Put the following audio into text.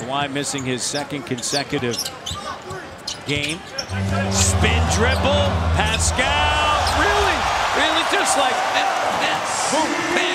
Kawhi missing his second consecutive game. Spin dribble. Pascal. Really just like boom, bam.